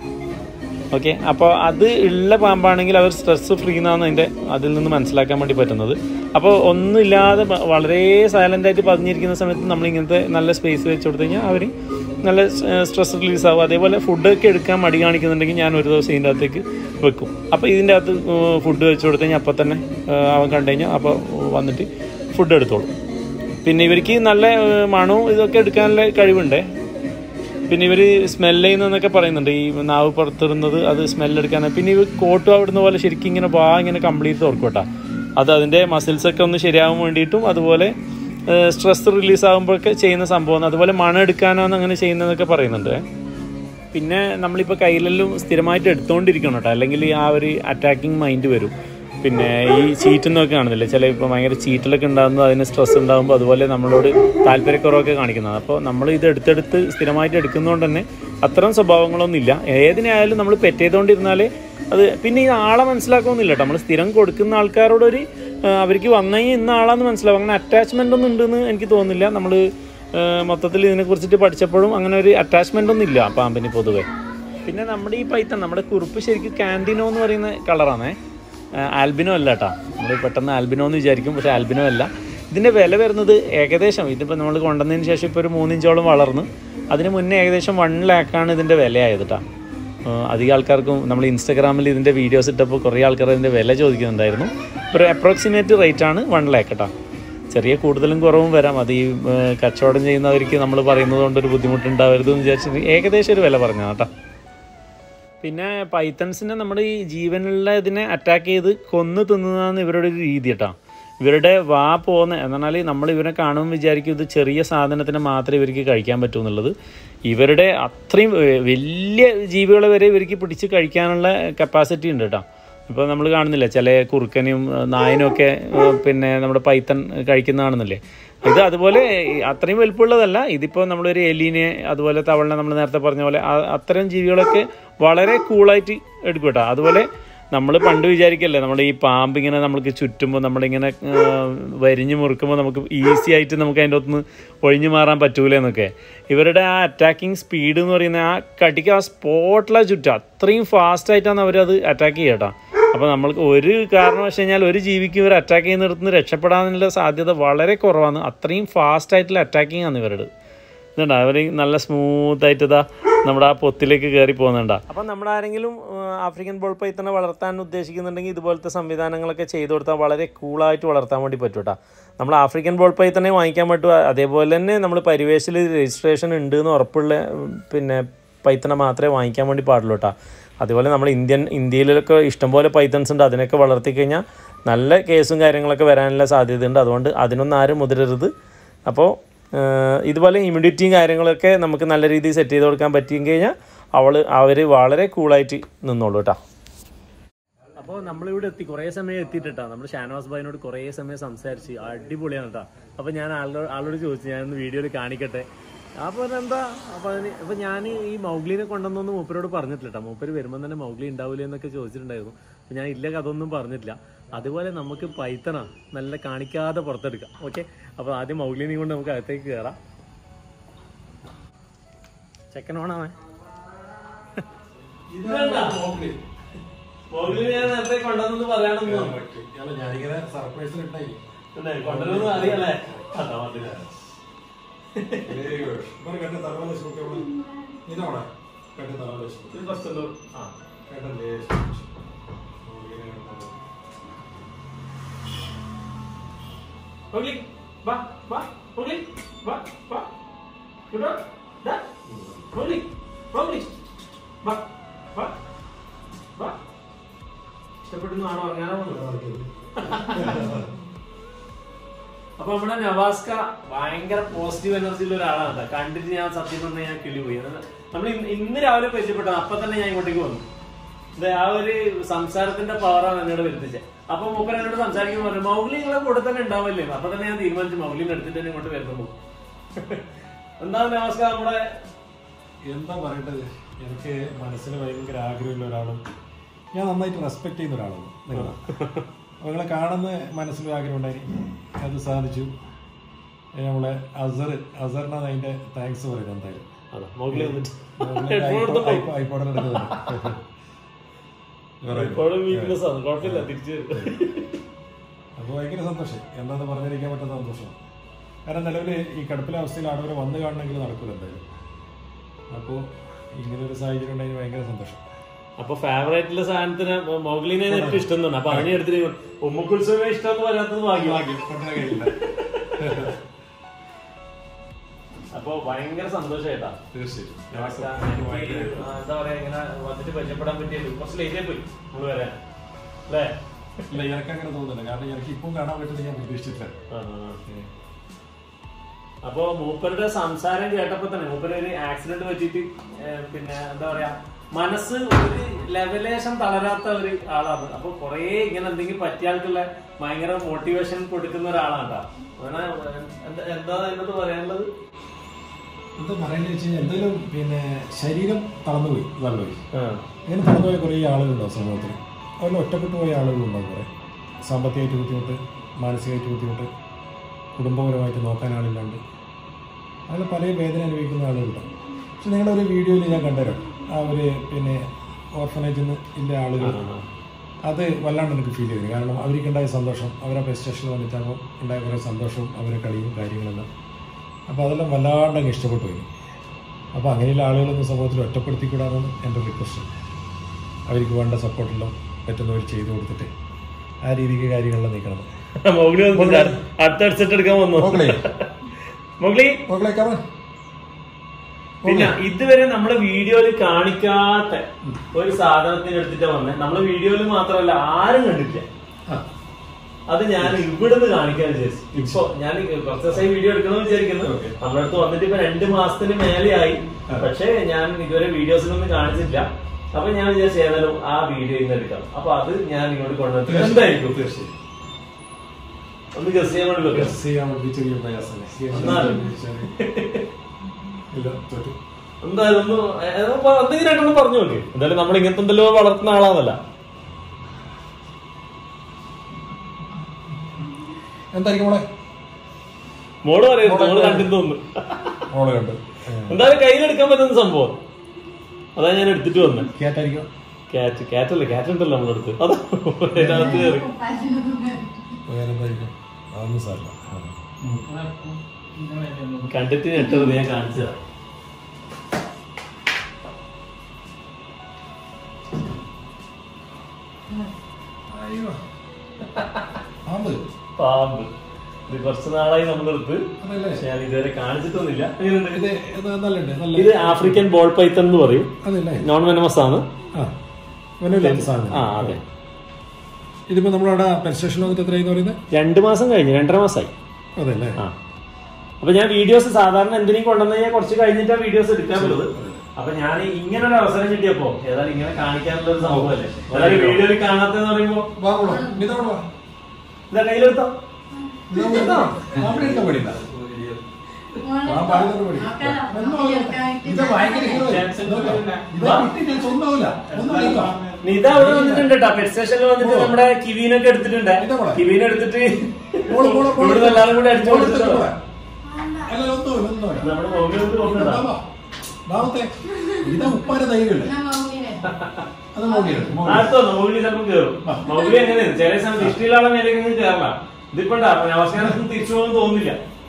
Speaker 1: ഓക്കെ. അപ്പോൾ അത് ഉള്ള പാമ്പാണെങ്കിൽ അവർ സ്ട്രെസ് ഫ്രീ എന്നാണ് അതിൻ്റെ അതിൽ നിന്ന് മനസ്സിലാക്കാൻ വേണ്ടി പറ്റുന്നത്. അപ്പോൾ ഒന്നുമില്ലാതെ വളരെ സൈലൻ്റായിട്ട് പതിഞ്ഞിരിക്കുന്ന സമയത്ത് നമ്മളിങ്ങനത്തെ നല്ല സ്പേസ് വെച്ച് കൊടുത്തു കഴിഞ്ഞാൽ അവർ നല്ല സ്ട്രെസ് റിലീസ് ആവും. അതേപോലെ ഫുഡൊക്കെ എടുക്കാൻ മടി കാണിക്കുന്നുണ്ടെങ്കിൽ ഞാൻ ഒരു ദിവസം ഇതിൻ്റെ അകത്തേക്ക് വെക്കും. അപ്പോൾ ഇതിൻ്റെ അകത്ത് ഫുഡ് വെച്ച് കൊടുത്തു കഴിഞ്ഞാൽ അപ്പോൾ തന്നെ അവൻ കണ്ടു കഴിഞ്ഞാൽ അപ്പോൾ വന്നിട്ട് ഫുഡ് എടുത്തോളും. പിന്നെ ഇവർക്ക് നല്ല മണവും ഇതൊക്കെ എടുക്കാനുള്ള കഴിവുണ്ട്. പിന്നെ ഇവർ സ്മെല്ല് ചെയ്യുന്നതെന്നൊക്കെ പറയുന്നുണ്ട്, ഈ നാവ് പുറത്തിടുന്നത് അത് സ്മെല്ലെടുക്കാൻ. പിന്നെ ഇവർ കോട്ട് അവിടുന്ന പോലെ ശരിക്കും ഇങ്ങനെ വാ ഇങ്ങനെ കംപ്ലീറ്റ് തുറക്കോട്ടാ. അത് അതിൻ്റെ മസിൽസൊക്കെ ഒന്ന് ശരിയാവാൻ വേണ്ടിയിട്ടും അതുപോലെ സ്ട്രെസ് റിലീസ് ആകുമ്പോഴൊക്കെ ചെയ്യുന്ന സംഭവം. അതുപോലെ മണം എടുക്കാനാണ് അങ്ങനെ ചെയ്യുന്നതെന്നൊക്കെ പറയുന്നുണ്ട്. പിന്നെ നമ്മളിപ്പോൾ കയ്യിലെല്ലാം സ്ഥിരമായിട്ട് എടുത്തുകൊണ്ടിരിക്കണം കേട്ടോ, അല്ലെങ്കിൽ ആ ഒരു അറ്റാക്കിങ് മൈൻഡ് വരും. പിന്നെ ഈ ചീറ്റെന്നൊക്കെ കാണുന്നില്ലേ, ചില ഇപ്പോൾ ഭയങ്കര ചീറ്റലൊക്കെ ഉണ്ടാകുമ്പോൾ അതിന് സ്ട്രെസ് ഉണ്ടാകുമ്പോൾ അതുപോലെ നമ്മളോട് താല്പര്യക്കുറവൊക്കെ കാണിക്കുന്നത്. അപ്പോൾ നമ്മൾ ഇത് എടുത്തെടുത്ത് സ്ഥിരമായിട്ട് എടുക്കുന്നതുകൊണ്ട് തന്നെ അത്തരം സ്വഭാവങ്ങളൊന്നും ഇല്ല. ഏതിനായാലും നമ്മൾ പെറ്റ് ചെയ്തുകൊണ്ടിരുന്നാലേ അത് പിന്നെ ഈ ആളെ മനസ്സിലാക്കുന്നില്ല കേട്ടോ. നമ്മൾ സ്ഥിരം കൊടുക്കുന്ന ആൾക്കാരോടൊരു അവർക്ക് വന്നു കഴിഞ്ഞാൽ ഇന്ന ആളാന്ന് മനസ്സിലാവും. അങ്ങനെ അറ്റാച്ച്മെൻ്റ് ഒന്നും ഉണ്ടെന്ന് എനിക്ക് തോന്നുന്നില്ല. നമ്മൾ മൊത്തത്തിൽ ഇതിനെക്കുറിച്ചിട്ട് പഠിച്ചപ്പോഴും അങ്ങനെ ഒരു അറ്റാച്ച്മെൻ്റ് ഒന്നും ഇല്ല പാമ്പിന് പൊതുവേ. പിന്നെ നമ്മുടെ ഈ പൈത്തൺ, നമ്മുടെ കുറുപ്പ് ശരിക്കും കാൻഡിനോ എന്ന് പറയുന്ന കളറാണേ, ആൽബിനോ അല്ല കേട്ടോ. നമ്മൾ പെട്ടെന്ന് ആൽബിനോ എന്ന് വിചാരിക്കും, പക്ഷേ ആൽബിനോ അല്ല. ഇതിൻ്റെ വില വരുന്നത് ഏകദേശം ഇതിപ്പോൾ നമ്മൾ കൊണ്ടുവന്നതിന് ശേഷം ഇപ്പോൾ ഒരു മൂന്നിഞ്ചോളം വളർന്ന്, അതിന് മുന്നേ ഏകദേശം വൺ ലാക്കാണ് ഇതിൻ്റെ വിലയായത് കേട്ടോ. അധികം ആൾക്കാർക്കും നമ്മൾ ഇൻസ്റ്റാഗ്രാമിൽ ഇതിൻ്റെ വീഡിയോസ് ഇട്ടപ്പോൾ കുറേ ആൾക്കാർ ഇതിൻ്റെ വില ചോദിക്കുന്നുണ്ടായിരുന്നു. ഒരു അപ്രോക്സിമേറ്റ് റേറ്റാണ് വൺ ലാക്ക് കേട്ടോ. ചെറിയ കൂടുതലും കുറവും വരാം. അത് ഈ കച്ചവടം ചെയ്യുന്നവർക്ക് നമ്മൾ പറയുന്നത് കൊണ്ടൊരു ബുദ്ധിമുട്ടുണ്ടാവരുതെന്ന് വിചാരിച്ചിട്ട് ഏകദേശം ഒരു വില പറഞ്ഞാൽ കേട്ടോ. പിന്നെ പൈത്തൺസിനെ നമ്മുടെ ഈ ജീവനുള്ള ഇതിനെ അറ്റാക്ക് ചെയ്ത് കൊന്ന് തിന്നുന്നതാണ് ഇവരുടെ ഒരു രീതി കേട്ടോ. ഇവരുടെ വാ പോകുന്ന എന്നാൽ നമ്മൾ ഇവരെ കാണുമ്പോൾ വിചാരിക്കും ഇത് ചെറിയ സാധനത്തിന് മാത്രമേ ഇവർക്ക് കഴിക്കാൻ പറ്റൂ എന്നുള്ളത്. ഇവരുടെ അത്രയും വലിയ ജീവികളെ വരെ ഇവർക്ക് പിടിച്ച് കഴിക്കാനുള്ള കപ്പാസിറ്റി ഉണ്ട് കേട്ടോ. ഇപ്പോൾ നമ്മൾ കാണുന്നില്ല ചില കുറുക്കനും നായനും ഒക്കെ പിന്നെ നമ്മുടെ പൈത്തൺ കഴിക്കുന്ന കാണുന്നില്ലേ. ഇത് അതുപോലെ അത്രയും വലുപ്പമുള്ളതല്ല. ഇതിപ്പോൾ നമ്മളൊരു എലീനെ അതുപോലെ തവളിനെ നമ്മൾ നേരത്തെ പറഞ്ഞ പോലെ അത്തരം ജീവികളൊക്കെ വളരെ കൂളായിട്ട് എടുക്കും കേട്ടോ. അതുപോലെ നമ്മൾ പണ്ട് വിചാരിക്കല്ലേ നമ്മൾ ഈ പാമ്പ് ഇങ്ങനെ നമുക്ക് ചുറ്റുമ്പോൾ നമ്മളിങ്ങനെ വരിഞ്ഞ് മുറുക്കുമ്പോൾ നമുക്ക് ഈസി ആയിട്ട് നമുക്ക് അതിൻ്റെ ഒത്തുനിന്ന് ഒഴിഞ്ഞു മാറാൻ പറ്റൂല എന്നൊക്കെ. ഇവരുടെ ആ അറ്റാക്കിങ് സ്പീഡ് എന്ന് പറയുന്നത് ആ കടിക്ക് ആ സ്പോട്ടിലാണ് ചുറ്റുക. അത്രയും ഫാസ്റ്റായിട്ടാണ് അവരത് അറ്റാക്ക് ചെയ്യുക കേട്ടോ. അപ്പോൾ നമ്മൾക്ക് ഒരു കാരണം വെച്ച് കഴിഞ്ഞാൽ ഒരു ജീവിക്ക് ഇവർ അറ്റാക്ക് ചെയ്യുന്നിടത്ത് നിന്ന് രക്ഷപ്പെടാനുള്ള സാധ്യത വളരെ കുറവാണ്. അത്രയും ഫാസ്റ്റായിട്ടുള്ള അറ്റാക്കിങ് ആണ് ഇവരുടെ. ഇതുണ്ട് അവർ നല്ല സ്മൂത്തായിട്ട് ഇതാ നമ്മുടെ ആ പൊത്തിലേക്ക് കയറി പോകുന്നുണ്ടാ. അപ്പം നമ്മൾ ആരെങ്കിലും ആഫ്രിക്കൻ ബോൾ പൈത്തനെ വളർത്താൻ ഉദ്ദേശിക്കുന്നുണ്ടെങ്കിൽ ഇതുപോലത്തെ സംവിധാനങ്ങളൊക്കെ ചെയ്തു കൊടുത്താൽ വളരെ കൂളായിട്ട് വളർത്താൻ വേണ്ടി പറ്റും കേട്ടോ. നമ്മൾ ആഫ്രിക്കൻ ബോൾ പൈത്തനെ വാങ്ങിക്കാൻ പറ്റും. അതേപോലെ തന്നെ നമ്മൾ പരിവേശിൽ രജിസ്ട്രേഷൻ ഉണ്ട് എന്ന് ഉറപ്പുള്ള പിന്നെ പൈത്തനെ മാത്രമേ വാങ്ങിക്കാൻ വേണ്ടി പാടുള്ളൂ കേട്ടോ. അതുപോലെ നമ്മൾ ഇന്ത്യൻ ഇന്ത്യയിലൊക്കെ ഇഷ്ടംപോലെ പൈത്തൺസ് ഉണ്ട്. അതിനൊക്കെ വളർത്തിക്കഴിഞ്ഞാൽ നല്ല കേസും കാര്യങ്ങളൊക്കെ വരാനുള്ള സാധ്യതയുണ്ട്. അതുകൊണ്ട് അതിനൊന്നും ആരും മുതിരരുത്. അപ്പോൾ ഇതുപോലെ ഇമ്മ്യൂണിറ്റിയും കാര്യങ്ങളൊക്കെ നമുക്ക് നല്ല രീതിയിൽ സെറ്റ് ചെയ്ത് കൊടുക്കാൻ പറ്റിയെങ്കിൽ കഴിഞ്ഞാൽ അവൾ അവർ വളരെ കൂളായിട്ട് നിന്നോളൂ കേട്ടോ. അപ്പോൾ നമ്മളിവിടെ എത്തി കുറേ സമയം എത്തിയിട്ടാ. നമ്മൾ ഷാനവാസ് ഭായിനോട് കുറേ സമയം സംസാരിച്ച് അടിപൊളിയാണ് കേട്ടോ. അപ്പോൾ ഞാൻ ആളോട് ആളോട് ചോദിച്ചു ഞാനൊന്ന് വീഡിയോയിൽ കാണിക്കട്ടെ. അപ്പോൾ എന്താ അപ്പോൾ അതിന് അപ്പോൾ ഞാൻ ഈ മൗഗ്ലീനെ കൊണ്ടുവന്നൊന്നും മൂപ്പരോട് പറഞ്ഞിട്ടില്ല കേട്ടോ. മൂപ്പര് വരുമ്പോൾ തന്നെ മൗഗ്ലി ഉണ്ടാവില്ല എന്നൊക്കെ ചോദിച്ചിട്ടുണ്ടായിരുന്നു. അപ്പോൾ ഞാൻ ഇല്ല അതൊന്നും പറഞ്ഞിട്ടില്ല. അതുപോലെ നമുക്ക് പൈത്തണ നല്ല കാണിക്കാതെ പുറത്തെടുക്കാം. ഓക്കെ. അപ്പോൾ ആദ്യം മൗഗ്ലീനെയും കൊണ്ട് നമുക്ക് അകത്തേക്ക് കയറാം. ചെക്കനോണാമേ മൗഗ്ലി ഞാൻ നേരത്തെ കൊണ്ടുവന്നു പറയാനൊന്നും
Speaker 2: ഞാനിങ്ങനെ സർപ്രൈസ്
Speaker 1: കൊണ്ടുവരുന്നു അറിയാലേ.
Speaker 2: കണ്ട തറവാട് ഇതോടെ കണ്ട തറവാട് ആ കണ്ടല്ലേ.
Speaker 1: Mowgli, va, va, Mowgli, va, va, good dog, da, Mowgli, Mowgli, va, va, va. ഇഷ്ടപ്പെടുന്നു ആണോ? ഞാനോ അപ്പൊ നമ്മുടെ നവാസ്ക ഭയങ്കര പോസിറ്റീവ് എനർജിയുള്ള ഒരാളാണ്. കണ്ടിട്ട് ഞാൻ സത്യം പറഞ്ഞാൽ ഞാൻ കിളി പോയി. നമ്മൾ ഇന്ന് രാവിലെ പരിചയപ്പെട്ടത്, അപ്പൊ തന്നെ ഞാൻ ഇങ്ങോട്ടേക്ക് വന്നു. ആ ഒരു സംസാരത്തിന്റെ പവറാണ് എന്നോട് വരുത്തിച്ചത്. അപ്പൊ മൂപ്പൻ എന്നോട് സംസാരിക്കുമ്പോൾ പറഞ്ഞു, മൗഗ്ലി നിങ്ങളെ കൂടെ തന്നെ ഉണ്ടാവില്ലേ? അപ്പൊ തന്നെ ഞാൻ തീരുമാനിച്ചു മൗഗ്ലിനെ എടുത്തിട്ട് തന്നെ ഇങ്ങോട്ട് വരുന്നു. എന്താ നവാസ്ക നമ്മുടെ
Speaker 2: എന്താ പറയേണ്ടത്, എനിക്ക് മനസ്സിന് ഭയങ്കര ആഗ്രഹമുള്ള ഒരാളും ഞാൻ നന്നായിട്ട് റെസ്പെക്ട് ചെയ്യുന്ന ഒരാളാണ് നിങ്ങളെ. അപ്പോൾ നിങ്ങളെ കാണുന്ന മനസ്സിലൊരു ആഗ്രഹം ഉണ്ടായി, അത് സാധിച്ചു. നമ്മളെ അസർ അസറിനാണ് അതിന്റെ താങ്ക്സ് പറയുന്നത്. എന്തായാലും ഐപോഡിൽ എടുക്കുന്നത് അപ്പോൾ ഭയങ്കര സന്തോഷം, എന്താന്ന് പറഞ്ഞിരിക്കാൻ പറ്റുന്ന സന്തോഷം. കാരണം നിലവിൽ ഈ കിടപ്പിലെ അവസ്ഥയിൽ ആളുകൾ വന്നു കാണണമെങ്കിൽ നടക്കില്ല എന്തായാലും. അപ്പോൾ ഇങ്ങനെ ഒരു സാഹചര്യം ഉണ്ടെങ്കിൽ ഭയങ്കര സന്തോഷം.
Speaker 1: അപ്പൊ ഫേവറേറ്റുള്ള സാധനത്തിന് മൗഗ്ലിനെ ഏറ്റവും ഇഷ്ടം തന്നെ. അപ്പൊ അതിനെ എടുത്തിട്ട് ഉമ്മക്കുത്സവമേ ഇഷ്ടം എന്ന് പറയാത്തത് ഭാഗ്യം. അപ്പൊ ഭയങ്കര സന്തോഷമായിട്ടാ.
Speaker 2: തീർച്ചയായും
Speaker 1: എന്താ പറയാ, ഇങ്ങനെ വന്നിട്ട് പരിചയപ്പെടാൻ പറ്റിയത് കുറച്ച് ലേറ്റായി പോയി നമ്മള് വരാൻ അല്ലേ?
Speaker 2: ഇല്ല, എനിക്ക് അങ്ങനെ തോന്നുന്നില്ല. കാരണം എനിക്ക് ഇപ്പം കാണാൻ പറ്റുന്നത് ഞാൻ പ്രതീക്ഷിച്ചില്ല.
Speaker 1: അപ്പൊ മൂപ്പരുടെ സംസാരം കേട്ടപ്പോ തന്നെ മൂപ്പര് ഒരു ആക്സിഡന്റ് പറ്റിയിട്ട് പിന്നെ എന്താ പറയാ മനസ്സ് ഒരു ലെവലേഷൻ തളരാത്ത ഒരു ആളാണ്. അപ്പൊ കൊറേ ഇങ്ങനെ എന്തെങ്കിലും പറ്റിയ ആൾക്കുള്ള ഭയങ്കര മോട്ടിവേഷൻ കൊടുക്കുന്ന ഒരാളാണ്. അങ്ങനെ എന്താ എന്നോട് പറയാനുള്ളത്?
Speaker 2: എന്താ പറയുന്നത് വെച്ച് കഴിഞ്ഞാൽ എന്തായാലും പിന്നെ ശരീരം തളർന്നുപോയി, തളർന്നുപോയി. ഇങ്ങനെ തളർന്നുപോയ കുറേ ആളുകളുണ്ടാവും സമൂഹത്തിൽ. അതിൽ ഒറ്റപ്പെട്ടു പോയ ആളുകളുണ്ടാവും. കുറേ സാമ്പത്തികമായിട്ട് ബുദ്ധിമുട്ട്, മാനസികമായിട്ട് ബുദ്ധിമുട്ട്, കുടുംബപരമായിട്ട് നോക്കാൻ ആളില്ലാണ്ട് അങ്ങനെ പല വേദന അനുഭവിക്കുന്ന ആളുകളുണ്ടാവും. പക്ഷെ നിങ്ങളുടെ ഒരു വീഡിയോയിൽ ഞാൻ കണ്ടുതരാം ആ ഒരു പിന്നെ ഓർഫനേജിൽ നിന്ന് ഇല്ല ആളുകൾ. അത് വല്ലാണ്ട് എനിക്ക് ഫീൽ ചെയ്തു. കാരണം അവർക്കുണ്ടായ സന്തോഷം, അവരെ ബസ് സ്റ്റേഷനിൽ വന്നിട്ടാകുമ്പോൾ ഉണ്ടായ കുറേ സന്തോഷവും അവരെ കളിയും കാര്യങ്ങളെല്ലാം. അപ്പോൾ അതെല്ലാം വല്ലാണ്ട് അങ്ങ് ഇഷ്ടപ്പെട്ടു പോയി. അപ്പോൾ അങ്ങനെയുള്ള ആളുകളൊന്നും സമൂഹത്തിൽ ഒറ്റപ്പെടുത്തിക്കൂടാന്നാണ് എൻ്റെ റിക്വസ്റ്റ്. അവർക്ക് വേണ്ട സപ്പോർട്ടെല്ലാം പറ്റുന്നവർ ചെയ്തു കൊടുത്തിട്ട് ആ രീതിക്ക് കാര്യങ്ങളെല്ലാം നീക്കണം.
Speaker 1: അടുത്തടുത്തെടുക്കാൻ വന്നു മൗഗ്ലി. പിന്നെ ഇതുവരെ നമ്മളെ വീഡിയോയിൽ കാണിക്കാത്ത ഒരു സാധനത്തിന് എടുത്തിട്ടാ വന്നേ. നമ്മളെ വീഡിയോയിൽ മാത്രമല്ല ആരും കണ്ടിട്ടില്ല. അത് ഞാൻ ഇവിടുന്ന് കാണിക്കാൻ വിചാരിച്ചു. ഇപ്പൊ ഞാൻ കുറച്ച് ദിവസമായി വീഡിയോ എടുക്കണമെന്ന് വിചാരിക്കുന്നു. നമ്മുടെ അടുത്ത് വന്നിട്ട് ഇപ്പൊ രണ്ട് മാസത്തിന് മേലെയായി. പക്ഷെ ഞാൻ ഇതുവരെ വീഡിയോസിലൊന്നും കാണിച്ചിട്ടില്ല. അപ്പൊ ഞാൻ വിചാരിച്ചു ഏതായാലും ആ വീഡിയോ ഇന്ന് എടുക്കാം. അപ്പൊ അത് ഞാൻ ഇങ്ങോട്ട് കൊണ്ടുവന്നത് എന്തായിരിക്കും? തീർച്ചയായും ഒന്ന് ഗസ് ചെയ്യാൻ വേണ്ടി
Speaker 2: ഗസ് ചെയ്യാൻ വേണ്ടി ചെറിയ പ്രയാസമല്ലേ?
Speaker 1: എന്തായാലും ഒന്ന് എന്തെങ്കിലും ആയിട്ടൊന്ന് പറഞ്ഞു നോക്കി. എന്തായാലും നമ്മൾ ഇങ്ങനത്തെ എന്തെല്ലോ വളർത്തുന്ന ആളാണല്ല.
Speaker 2: എന്തായിരിക്കും മോളെ?
Speaker 1: മോള് പറയുന്നത് മോള് കണ്ടെന്ന് തോന്നുന്നു.
Speaker 2: മോള് കണ്ടു.
Speaker 1: എന്തായാലും കയ്യിലെടുക്കാൻ പറ്റുന്ന സംഭവം അതാ ഞാൻ എടുത്തിട്ട് വന്നത്.
Speaker 2: ക്യാറ്റായിരിക്കും.
Speaker 1: ക്യാറ്റ് ക്യാറ്റല്ലേ ക്യാറ്റ് ഉണ്ടല്ലോ നമ്മുടെ അടുത്ത്. അതാ അതിനകത്ത് കയറി.
Speaker 2: വേറെന്തായിരിക്കും? അതൊന്നും സാറില്ല.
Speaker 1: കണ്ടിട്ട് ഞെട്ടത് ഞാൻ കാണിച്ചതാ. പാമ്പ്. ഇത് കുറച്ച് നാളായി നമ്മളെടുത്ത്. പക്ഷെ ഞാൻ ഇതുവരെ കാണിച്ചിട്ടൊന്നുമില്ല. ഇത് ആഫ്രിക്കൻ ബോൾ പൈത്തൺ എന്ന് പറയും. നോൺ വെനമസ് ആണ്. ആ അതെ.
Speaker 2: ഇതിപ്പോ നമ്മളവിടെ പെൻ സ്റ്റേഷനിൽ വന്നിട്ട് എത്രയായി പറയുന്നത്?
Speaker 1: രണ്ടു മാസം കഴിഞ്ഞു, രണ്ടര മാസമായി.
Speaker 2: അതല്ലേ? ആ.
Speaker 1: അപ്പൊ ഞാൻ വീഡിയോസ് സാധാരണ എന്തിനും കൊണ്ടുവന്നു കഴിഞ്ഞാൽ കുറച്ച് കഴിഞ്ഞിട്ടാ വീഡിയോസ് എടുക്കാനുള്ളത്. അപ്പൊ ഞാൻ ഇങ്ങനെ ഒരു അവസരം കിട്ടിയപ്പോ ഏതായാലും ഇങ്ങനെ കാണിക്കാനുള്ള ഒരു സംഭവമല്ലേ. ഏതായാലും വീഡിയോയിൽ കാണാത്തെന്ന് പറയുമ്പോ ഇതാ കയ്യിലെടുത്തോ. നിത അവിടെ വന്നിട്ടുണ്ട് കേട്ടോ. പെറ്റ് സ്റ്റേഷനിൽ വന്നിട്ട് നമ്മുടെ കിവീനൊക്കെ എടുത്തിട്ടുണ്ട്. കിവീനെ എടുത്തിട്ട് ഇവിടെ എല്ലാവരും കൂടെ അടിച്ചു കൊടുത്തിട്ടോ. നമ്മുടെ മൗഗ്ലി അടുത്തോ മൗഗ്ലി ചിലപ്പോൾ കയറും. മൗഗ്ലി എങ്ങനെയാണ് ചില സമയത്ത് ഇഷ്ടമുള്ള മേലേക്ക് കയറല. ഇതിപ്പോ അവസാനം തിരിച്ചു പോകുന്നു തോന്നില്ല.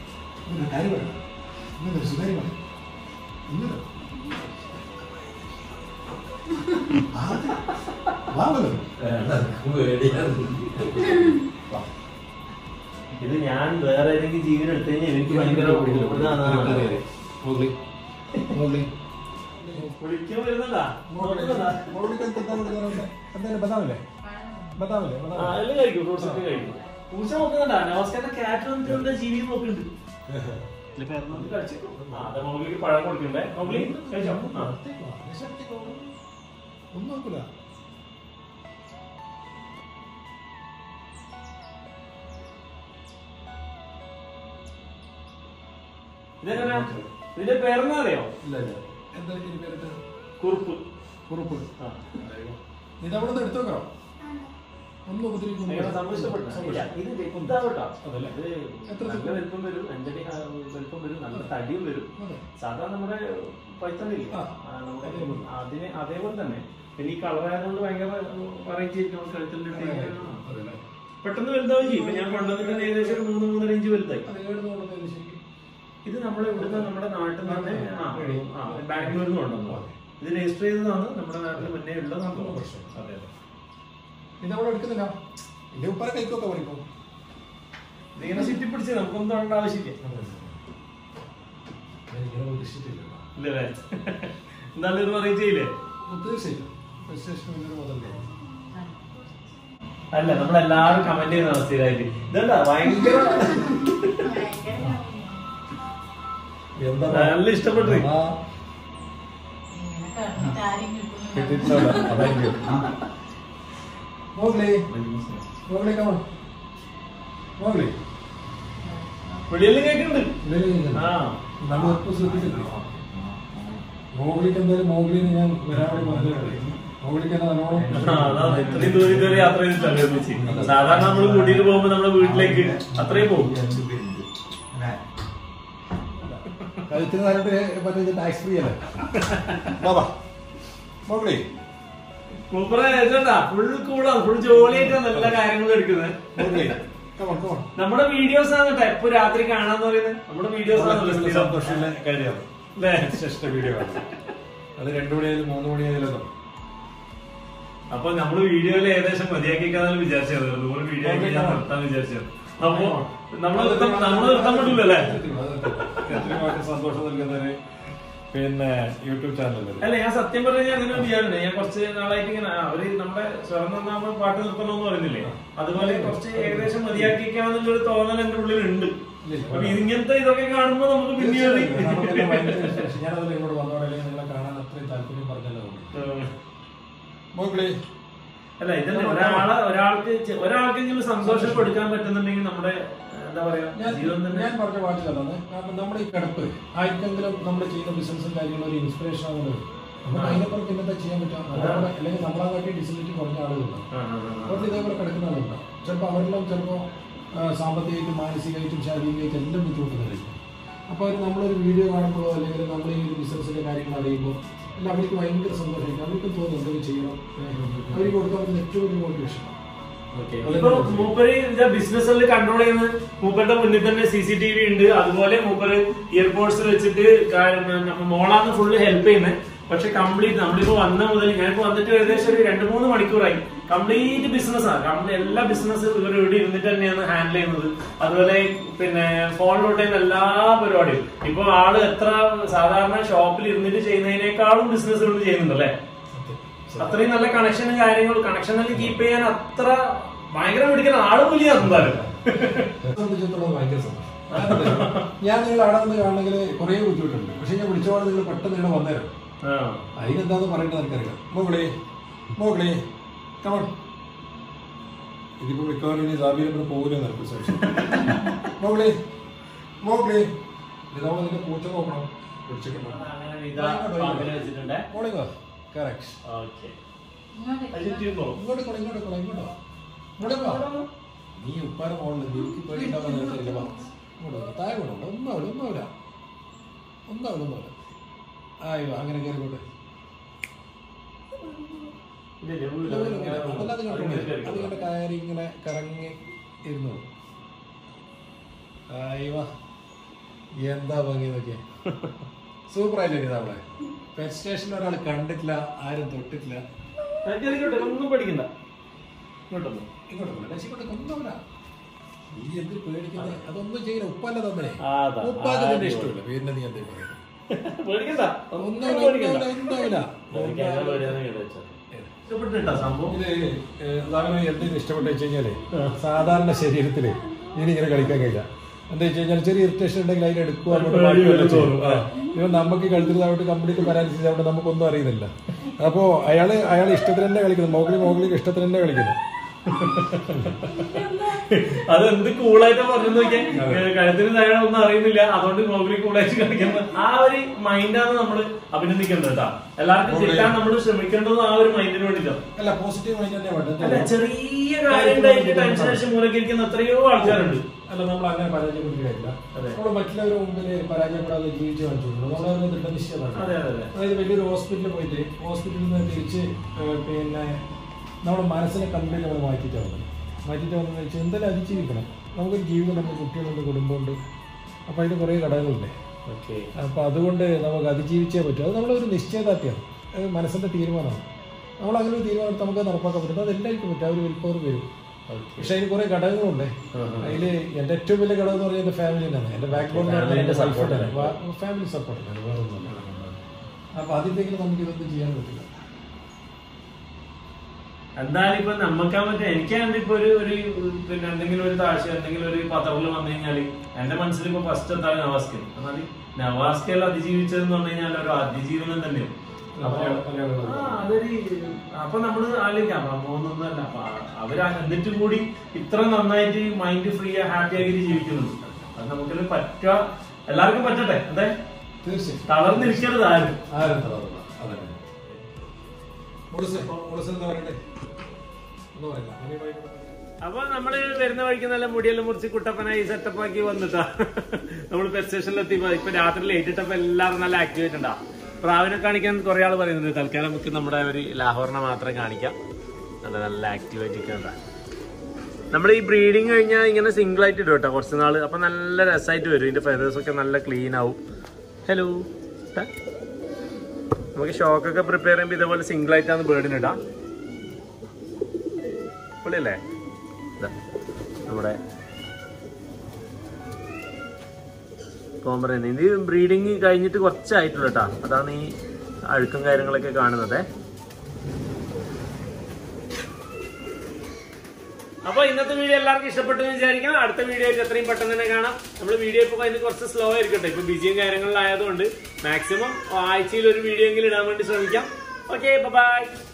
Speaker 1: ഇത് ഞാൻ വേറെ ഏതെങ്കിലും ജീവൻ എടുത്തു കഴിഞ്ഞാൽ എനിക്ക് ഭയങ്കര കുളിക്കാൻ വരുന്നതാ. എല്ലാം കഴിക്കും, ഫ്രൂട്ട്സ് ഒക്കെ കഴിക്കും. പൂച്ച നോക്കുന്നുണ്ടാ നമസ്കാരം ക്യാറ്റ് വന്നിട്ട് എന്താ ജീവി നോക്കുന്നുണ്ട്. മൗഗ്ലിക്ക് പഴം കൊടുക്കണ്ടേ? മൗഗ്ലി കഴിച്ചോ?
Speaker 2: ഒന്നും നോക്കൂല.
Speaker 1: ഇതെങ്ങനെയാ? ഇതിന്റെ പേരെന്നാ അറിയോ?
Speaker 2: ഇല്ല ഇല്ല. എന്താ ഇതിന്റെ പേരിട്ട്?
Speaker 1: കുറുപ്പ്.
Speaker 2: കുറുപ്പ്. ഇത് അവിടെ നിന്ന് എടുത്തു വെക്കണം. ഒന്നും ഉപദ്രവിക്കുന്നു.
Speaker 1: വലിപ്പം വരും, അഞ്ചടി വലിപ്പം വരും, നല്ല തടിയും വരും. സാധാരണ നമ്മുടെ പൈത്തണ്ടില്ലേ അതിന് അതേപോലെ തന്നെ. പിന്നെ ഈ കളറായതുകൊണ്ട് ഭയങ്കര വെറൈറ്റി ആയിരിക്കും. കഴുത്തിന്റെ പെട്ടെന്ന് വലുതാവും ചെയ്യും. ഇപ്പൊ ഞാൻ കൊണ്ടുവന്നിട്ട് ഏകദേശം ഒരു മൂന്ന് മൂന്നര ഇഞ്ച് വലുതായി. ഇത് നമ്മളെ ഇവിടുന്ന് നമ്മുടെ നാട്ടിൽ തന്നെ ബാംഗ്ലൂരിൽ നിന്ന് കൊണ്ടുവന്നു. ഇത് രജിസ്റ്റർ ചെയ്തതാണ് നമ്മുടെ നാട്ടിൽ മുന്നേ ഉള്ളത്. അതെ അതെ.
Speaker 2: ഇതവിടെ എടുക്കുന്നില്ല. എന്റെ ഉപ്പാരെ കൈക്കൊക്കെ പറിക്കും.
Speaker 1: ഇതിങ്ങനെ ചുറ്റിപ്പിടിച്ച് നമുക്കൊന്നും തൊടേണ്ട ആവശ്യമില്ല. ഇല്ലേ? എന്തായാലും ഒരു പറയും ചെയ്യില്ലേ? അല്ല, നമ്മളെല്ലാരും കമന്റ് ചെയ്യുന്ന അവസ്ഥയിലായിട്ട് ഇതെന്താ ഭയങ്കര നല്ല ഇഷ്ടപ്പെട്ടു. വെളിയെല്ലാം കേൾക്കുന്നുണ്ട്.
Speaker 2: മോഗ്ലിക്ക് എന്തായാലും മോഗ്ലിന്ന് ഞാൻ വരാൻ മോഗ്ലിക്ക്
Speaker 1: ഇത്രയും ദൂരം ഇതുവരെ യാത്ര ചെയ്തിട്ടല്ലേ. സാധാരണ നമ്മള് കൂട്ടിട്ട് പോകുമ്പോ നമ്മുടെ വീട്ടിലേക്ക് അത്രയും പോകും.
Speaker 2: ഇത്ര നേരത്തെ ടാക്സ് ഫ്രീ അല്ലേ ബാബാ മോഗ്ലി?
Speaker 1: മൂപ്പറെ ഫുൾ കൂളാണ്, ഫുൾ ജോലിയായിട്ടാണ് എല്ലാ കാര്യങ്ങളും എടുക്കുന്നത്. നമ്മുടെ വീഡിയോസ് ആണ് കേട്ടോ എപ്പോ രാത്രി കാണാന്ന് പറയുന്നത്. നമ്മുടെ വീഡിയോസ്
Speaker 2: സന്തോഷമുള്ള കാര്യമാണ്. വീഡിയോ അത് രണ്ടു മണിയായാലും മൂന്ന് മണിയായാലും.
Speaker 1: അപ്പൊ നമ്മള് വീഡിയോയിൽ ഏകദേശം മതിയാക്കിക്കാന്നാണ് വിചാരിച്ചത്. നൂറ് വീഡിയോ ഞാൻ നിർത്താൻ വിചാരിച്ചത്. അപ്പൊ നമ്മള് നമ്മള് നിർത്താൻ പറ്റില്ലല്ലേ?
Speaker 2: സന്തോഷം നൽകുന്നൊരു പിന്നെ യൂട്യൂബ് ചാനൽ
Speaker 1: അല്ല. ഞാൻ സത്യം പറഞ്ഞാൽ അങ്ങനെ വിചാരിച്ചത്. ഞാൻ കുറച്ച് നാളായിട്ട് ഇങ്ങനെ അവര് നമ്മുടെ സ്വർണ്ണം നമ്മൾ പാട്ട് നിർത്തണമെന്ന് പറയുന്നില്ലേ, അതുപോലെ കുറച്ച് ഏകദേശം മതിയാക്കിക്കാന്നുള്ളൊരു തോന്നൽ എന്റെ ഉള്ളിലുണ്ട്. അപ്പൊ ഇങ്ങനത്തെ ഇതൊക്കെ കാണുമ്പോ നമുക്ക് പിന്നീട്
Speaker 2: ഞാനത് ഇങ്ങോട്ട് വന്നോടെ നിങ്ങളെ കാണാൻ അത്രയും താല്പര്യം പറഞ്ഞല്ലോ.
Speaker 1: അല്ല, ഇതന്നെ ഒരാളെ ഒരാൾക്ക് ഒരാൾക്കെങ്കിലും സന്തോഷം കൊടുക്കാൻ പറ്റുന്നുണ്ടെങ്കിൽ നമ്മുടെ എന്താ പറയാ ജീവിതം തന്നെ.
Speaker 2: ഞാൻ പറഞ്ഞ വാക്കിലാണ്. കാരണം നമ്മുടെ ഈ കിടപ്പ് ആർക്കെങ്കിലും നമ്മൾ ചെയ്യുന്ന ബിസിനസ്സും കാര്യങ്ങളും ഒരു ഇൻസ്പിറേഷൻ ആകുന്നത്. നമുക്ക് അതിനെപ്പുറം പിന്നെന്താ ചെയ്യാൻ പറ്റും? അല്ലെങ്കിൽ നമ്മളെ കാട്ടി ഡിസബിലിറ്റി കുറഞ്ഞ ആളുകളുണ്ടാവും. അവർക്ക് ഇതേപോലെ കിടക്കുന്ന ആളുണ്ടാവും. ചിലപ്പോൾ അവരെല്ലാം ചിലപ്പോൾ സാമ്പത്തികമായിട്ടും മാനസികമായിട്ടും ശാരീരികമായിട്ടും എല്ലാം ബുദ്ധിമുട്ടുന്നതായിരിക്കും. അപ്പോൾ അവർ നമ്മളൊരു വീഡിയോ കാണുമ്പോഴോ അല്ലെങ്കിൽ നമ്മൾ ഈ ഒരു ബിസിനസ്സിന്റെ കാര്യങ്ങൾ അറിയുമ്പോൾ അല്ല അവർക്ക് ഭയങ്കര സന്തോഷമായിരിക്കും. അവർക്കും തോന്നുന്നു എന്തെങ്കിലും ചെയ്യണം. അവർക്ക് കൊടുക്കാൻ പറ്റുന്ന ഏറ്റവും വലിയ മോട്ടിവേഷൻ.
Speaker 1: ഇപ്പൊ മൂപ്പര് ബിസിനസ് കൺട്രോൾ ചെയ്യുന്നത് മൂപ്പരുടെ മുന്നിൽ തന്നെ സി സി ടി വി ഉണ്ട്. അതുപോലെ മൂപ്പര് ഇയർപോഡ്സ് വെച്ചിട്ട് മോളാന്ന് ഫുള്ള് ഹെൽപ്പ് ചെയ്യുന്നത്. പക്ഷെ കംപ്ലീറ്റ് നമ്മളിപ്പോ വന്ന മുതൽ ഞാനിപ്പോ വന്നിട്ട് ഏകദേശം ഒരു രണ്ട് മൂന്ന് മണിക്കൂറായി. കംപ്ലീറ്റ് ബിസിനസ്സാണ്. എല്ലാ ബിസിനസ് ഇവർ ഇവിടെ ഇരുന്നിട്ട് തന്നെയാണ് ഹാൻഡിൽ ചെയ്യുന്നത്. അതുപോലെ പിന്നെ ഫോണിലോട്ടേന്ന് എല്ലാ പരിപാടിയും. ഇപ്പൊ ആള് എത്ര സാധാരണ ഷോപ്പിൽ ഇരുന്നിട്ട് ചെയ്യുന്നതിനേക്കാളും ബിസിനസ് ഇവിടെ ചെയ്യുന്നുണ്ടല്ലേ? അത്രയും നല്ല കണക്ഷനും കാര്യങ്ങളും കണക്ഷനിൽ കീപ്പ് ചെയ്യാൻ അത്ര ഭയങ്കര പിടിക്കുന്ന ആള് പോലെയാണ് എന്തായാലും.
Speaker 2: സംബന്ധിച്ചിടത്തോളം ഭയങ്കര സന്തോഷം. ഞാൻ നിങ്ങൾ അവിടെ വന്ന് കാണണമെങ്കിൽ കുറെ ബുദ്ധിമുട്ടുണ്ട്. പക്ഷെ ഞാൻ വിളിച്ചോടെ നിങ്ങൾ പെട്ടെന്ന് നിങ്ങൾ വന്നേരം. അതിനെന്താന്ന് പറയേണ്ടത് എനിക്കറിയാം. Mowgli Mowgli come on. ഇതിപ്പോ മിക്കവാറും ഇനി സാബിയുടെ പോകില്ല നിനക്ക് ശേഷം. മോഗ്ലി മോഗ്ലി ഇതാവുമ്പോ നിന്റെ പൂച്ച നോക്കണം. മോളിങ്ങോ കറക്റ്റ്. ഇങ്ങോട്ട് ഇങ്ങോട്ട് ഇങ്ങോട്ടോ ഇങ്ങോട്ടോ. നീ ഉപ്പാര മോളില് നീക്ക് പേടിണ്ടാവുന്ന ഇങ്ങോട്ടോ താഴെ കൊണ്ടോ. ഒന്നാവില്ല ഒന്നാവില്ല ഒന്നാവില്ല ഒന്നാവില്ല. ആയോ അങ്ങനെ കയറിക്കോട്ടെ. അതിങ്ങനെ കയറി ഇങ്ങനെ കറങ്ങി ഇരുന്നോളൂ. ആയിവാ എന്താ ഭംഗി നോക്കിയേ. സൂപ്പർ ആയില്ലേ അവിടെ? പെറ്റ് സ്റ്റേഷനിൽ ഒരാൾ കണ്ടിട്ടില്ല, ആരും തൊട്ടിട്ടില്ല.
Speaker 1: ഒന്നും പഠിക്കണ്ട.
Speaker 2: ഇങ്ങോട്ടൊന്നും ഒന്നുമില്ല. നീ എന്ത് പേടിക്കുന്നത്? അതൊന്നും ചെയ്യില്ല. ഉപ്പല്ല തന്നെ. ഉപ്പാക്ക് തന്നെ ഇഷ്ടമില്ല. പിന്നെ നീ എന്തേ പറയുന്നത്?
Speaker 1: പേടിക്കണ്ട.
Speaker 2: ഒന്നുമില്ല ഒന്നുമില്ല.
Speaker 1: ഇഷ്ടപ്പെട്ടിട്ടാ സംഭവം.
Speaker 2: ഇത് എന്തെങ്കിലും ഇഷ്ടപ്പെട്ട് വെച്ച് കഴിഞ്ഞാല് സാധാരണ ശരീരത്തില് ഇതിനിങ്ങനെ കളിക്കാൻ കഴിയില്ല. എന്താ വെച്ച് കഴിഞ്ഞാൽ ചെറിയ ഇറിറ്റേഷൻ ഉണ്ടെങ്കിൽ അതിന് എടുക്കുക ഇവ നമുക്ക് കളിച്ചിട്ട് കംപ്ലീറ്റ് പാരാലിസിസ് അവിടെ നമുക്കൊന്നും അറിയുന്നില്ല. അപ്പോ അയാള് അയാൾ ഇഷ്ടത്തിന് തന്നെ കളിക്കുന്നു. മോഗലി മോഗലിക്ക് ഇഷ്ടത്തിന് തന്നെ കളിക്കുന്നു.
Speaker 1: അതെന്ത് കൂളായിട്ട് പറഞ്ഞു നോക്കിയാൽ കഴുത്തിന് തയ്യാറ ഒന്നും അറിയുന്നില്ല, അതുകൊണ്ട് മോഗലി കൂളായിട്ട് കളിക്കുന്നത്. ആ ഒരു മൈൻഡാണ് നമ്മൾ അഭിനന്ദിക്കേണ്ടത് കേട്ടോ. എല്ലാവർക്കും കിട്ടാൻ നമ്മൾ ശ്രമിക്കേണ്ടത് ആ ഒരു മൈൻഡിന് വേണ്ടിട്ടോ.
Speaker 2: അല്ല, പോസിറ്റീവ് മൈൻഡ് തന്നെ വേണ്ടത്.
Speaker 1: അല്ല, ചെറിയ കാര്യം ടെൻഷൻ അടിച്ച് മൂലക്കിരിക്കുന്ന എത്രയോ ആൾക്കാരുണ്ട്.
Speaker 2: അല്ല, നമ്മൾ അങ്ങനെ പരാജയപ്പെട്ടില്ല. നമ്മൾ മറ്റുള്ളവരുടെ മുമ്പിൽ പരാജയപ്പെടാതെ ജീവിച്ച് കാണിച്ചിട്ടുണ്ട്. നമ്മളതിന് ദൃഢനിശ്ചയമാണ്. അതായത് വലിയൊരു ഹോസ്പിറ്റലിൽ പോയിട്ട് ഹോസ്പിറ്റലിൽ നിന്ന് തിരിച്ച് പിന്നെ നമ്മുടെ മനസ്സിനെ കംപ്ലീറ്റ് നമ്മൾ മാറ്റിയിട്ട് വന്നത് മാറ്റിയിട്ട് വന്നതെന്ന് വെച്ചാൽ എന്തായാലും അതിജീവിക്കണം. നമുക്കൊരു ജീവിതം, നമ്മുടെ കുട്ടികളുണ്ട്, കുടുംബമുണ്ട്. അപ്പോൾ അതിന് കുറേ ഘടകങ്ങളില്ലേ.
Speaker 1: ഓക്കെ.
Speaker 2: അപ്പോൾ അതുകൊണ്ട് നമുക്ക് അതിജീവിച്ചേ പറ്റും. അത് നമ്മളൊരു നിശ്ചയദാർഢ്യമാണ്, അത് മനസ്സിൻ്റെ തീരുമാനമാണ്. നമ്മൾ അങ്ങനെ ഒരു തീരുമാനം നമുക്ക് നടപ്പാക്കാൻ പറ്റും. അത് എല്ലാവർക്കും പറ്റും. ആ ഒരു വിൽപ്പവർ വരും. പക്ഷെ അതിന് കുറെ ഘടകങ്ങളുണ്ട്. അതിൽ എൻ്റെ ഏറ്റവും വലിയ ഘടകം എന്ന് പറഞ്ഞാൽ എൻ്റെ ഫാമിലി തന്നെയാണ്. എൻ്റെ ബാക്ക് ബോൺ എന്ന് പറഞ്ഞാൽ എൻ്റെ സപ്പോർട്ടാണ്, ഫാമിലി സപ്പോർട്ടാണ്, വേറെ ഒന്നുമല്ല. അപ്പോൾ അതില്ലെങ്കിൽ നമുക്ക് ഇതൊന്നും ചെയ്യാൻ പറ്റില്ല.
Speaker 1: എന്തായാലും ഇപ്പൊ നമ്മക്കാൻ പറ്റും. എനിക്കാണെങ്കിൽ ഇപ്പൊ ഒരു ഒരു പിന്നെ എന്തെങ്കിലും ഒരു താഴ്ച എന്തെങ്കിലും ഒരു പത്രത്തിൽ വന്നു കഴിഞ്ഞാല് എന്റെ മനസ്സിൽ ഇപ്പൊ ഫസ്റ്റ് എന്താണ് നവാസ്കൻ. എന്നാൽ നവാസ്കയെല്ലാം അതിജീവിച്ചതെന്ന് പറഞ്ഞു കഴിഞ്ഞാൽ ഒരു അതിജീവനം തന്നെയാണ്. അതൊരു അപ്പൊ നമ്മള് ആലോചിക്കാം പോകുന്നൊന്നുമല്ല. അവര് എന്നിട്ടും കൂടി ഇത്ര നന്നായിട്ട് മൈൻഡ് ഫ്രീ ഹാപ്പി ആയിട്ട് ജീവിക്കുന്നുണ്ട്. അത് നമുക്കെല്ലാം പറ്റുക, എല്ലാവർക്കും പറ്റട്ടെ. അതെ,
Speaker 2: തീർച്ചയായും
Speaker 1: തളർന്നിരിക്കരുത് ആരും.
Speaker 2: ആരും തളർന്നില്ല.
Speaker 1: അപ്പൊ നമ്മള് വരുന്ന വഴിക്ക് നല്ല മുടിയെല്ലാം മുറിച്ച് കുട്ടപ്പനായി സെറ്റപ്പ് ആക്കി വന്നിട്ടാ നമ്മള് ബസ് സ്റ്റേഷനിലെത്തി. ഇപ്പൊ രാത്രി ലേറ്റ് ഇട്ടപ്പോ എല്ലാവരും നല്ല ആക്ടിവേറ്റ് ഉണ്ടാ. പ്രാവിനെ കാണിക്കാൻ കുറെ ആള് പറയുന്നുണ്ട്. തൽക്കാലം നമുക്ക് നമ്മുടെ ഒരു ലാഹോറിനെ മാത്രം കാണിക്കാം. നല്ല നല്ല ആക്ടിവേറ്റ് ഒക്കെ ഉണ്ടാ. നമ്മൾ ഈ ബ്രീഡിങ് കഴിഞ്ഞാൽ ഇങ്ങനെ സിംഗിൾ ആയിട്ട് ഇടും കേട്ടോ കുറച്ച് നാള്. അപ്പൊ നല്ല രസമായിട്ട് വരും. ഇതിന്റെ ഫെദേഴ്സ് ഒക്കെ നല്ല ക്ലീൻ ആവും. ഹലോ, നമുക്ക് ഷോക്കൊക്കെ പ്രിപ്പയർ ചെയ്യുമ്പോൾ ഇതേപോലെ സിംഗിൾ ആയിട്ടാണ് ബേർഡിന് ഇടാം. പൊളിയല്ലേ? നമ്മുടെ കോമ്പറ ഇത് ബ്രീഡിങ് കഴിഞ്ഞിട്ട് കുറച്ചായിട്ടുള്ളൂ കേട്ടോ. അതാണ് ഈ അഴുക്കും കാര്യങ്ങളൊക്കെ കാണുന്നത്. അപ്പൊ ഇന്നത്തെ വീഡിയോ എല്ലാവർക്കും ഇഷ്ടപ്പെട്ടു എന്ന് വിചാരിക്കാം. അടുത്ത വീഡിയോ ആയിട്ട് എത്രയും പെട്ടെന്ന് തന്നെ കാണാം. നമ്മൾ വീഡിയോ ഇപ്പൊ അതിന് കുറച്ച് സ്ലോ ആയിരിക്കട്ടെ, ഇപ്പൊ ബിസിയും കാര്യങ്ങളിലായതുകൊണ്ട് മാക്സിമം ആഴ്ചയിൽ ഒരു വീഡിയോ എങ്കിലും ഇടാൻ വേണ്ടി ശ്രമിക്കാം. Okay, by.